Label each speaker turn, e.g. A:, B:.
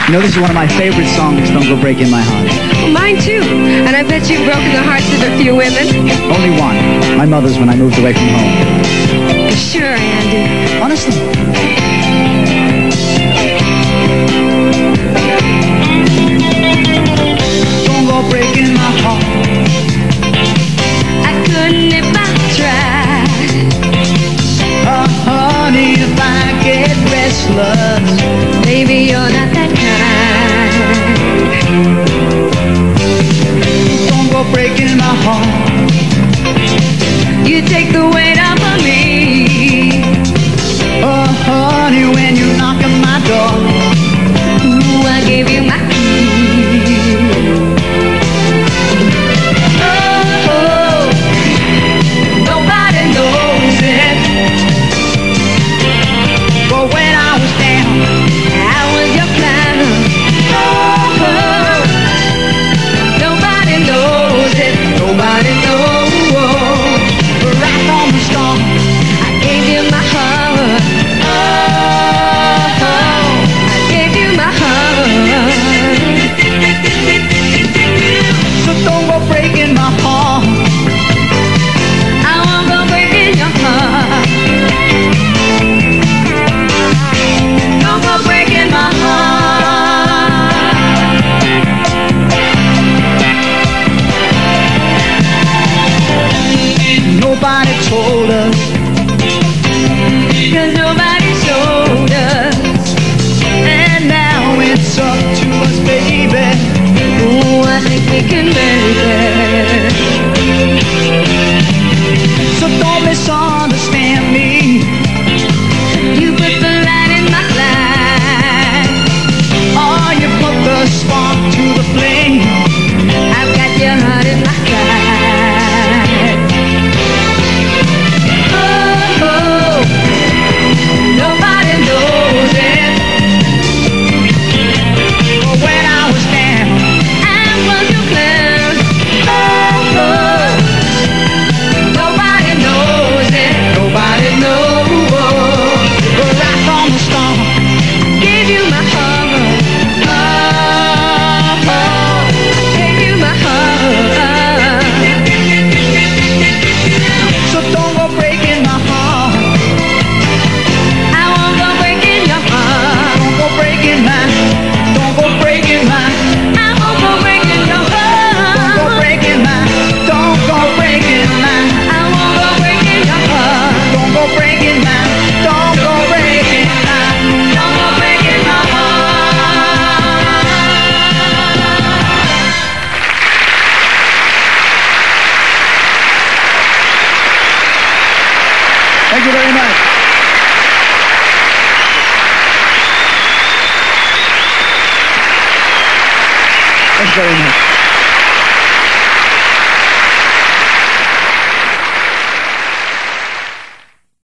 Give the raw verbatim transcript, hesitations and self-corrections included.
A: You know, this is one of my favorite songs, Don't Go Breaking My Heart.
B: Well, mine too. And I bet you've broken the hearts of a few women.
A: Only one. My mother's when I moved away from home.
B: Sure, Andy.
A: Honestly. Don't go breaking my heart.
B: I couldn't if I tried.
A: Oh, honey, if I get restless,
B: Baby, you're not that kind.
A: don't go breaking my heart.
B: You take the weight off of me.
A: Oh, honey, when you knock on my door,
B: Ooh, I gave you my key. Oh, oh, nobody knows it.
A: but when I was down,
B: I was your clown. Oh, oh, nobody knows it. Nobody knows.
A: right from the start,
B: I gave you my heart. Oh, oh, I gave you my heart.
A: so don't go breaking my heart.
B: I won't go breaking your heart. Don't go breaking my heart.
A: Nobody told us,
B: 'Cause nobody showed us.
A: and now it's up to us, baby.
B: Ooh, I think we can make it.
A: So don't misunderstand me.
B: You put the light in my life.
A: Oh, you put the spark to the flame.
B: I've got your heart in my sight. Oh, oh, nobody knows it.
A: But when I was down,
B: I was your clown. Oh, oh, nobody knows it. Nobody knows.
A: but right from the start,
B: Gave you my heart. Oh, oh, gave you my heart.
A: so don't go breaking my heart.
B: I won't go breaking your heart.
A: Don't go breaking my, don't go breaking my,
B: I won't go breaking your
A: don't go
B: heart.
A: breaking my, don't go breaking my,
B: I won't go breaking your heart.
A: don't go breaking my, don't go breaking my.
B: Don't go breaking my heart.
A: Thank you very much. Thanks very much.